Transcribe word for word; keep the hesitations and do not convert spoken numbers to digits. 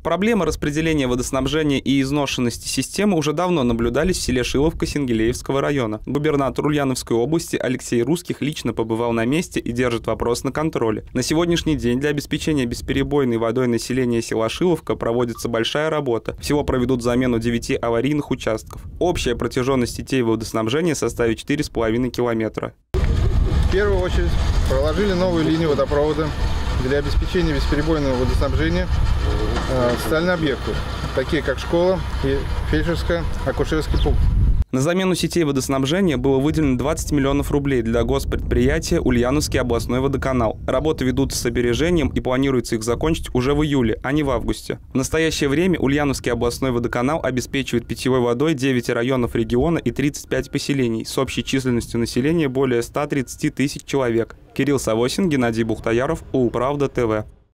Проблемы распределения водоснабжения и изношенности системы уже давно наблюдались в селе Шиловка Сенгелеевского района. Губернатор Ульяновской области Алексей Русских лично побывал на месте и держит вопрос на контроле. На сегодняшний день для обеспечения бесперебойной водой населения села Шиловка проводится большая работа. Всего проведут замену девяти аварийных участков. Общая протяженность сетей водоснабжения составит четыре с половиной километра. В первую очередь проложили новую линию водопровода для обеспечения бесперебойного водоснабжения э, в социальные объекты, такие как школа и фельдшерско-акушерский пункт. На замену сетей водоснабжения было выделено двадцать миллионов рублей для госпредприятия «Ульяновский областной водоканал». Работы ведутся с опережением и планируется их закончить уже в июле, а не в августе. В настоящее время Ульяновский областной водоканал обеспечивает питьевой водой девять районов региона и тридцать пять поселений с общей численностью населения более ста тридцати тысяч человек. Кирилл Савосин, Геннадий Бухтаяров, Улправда ТВ.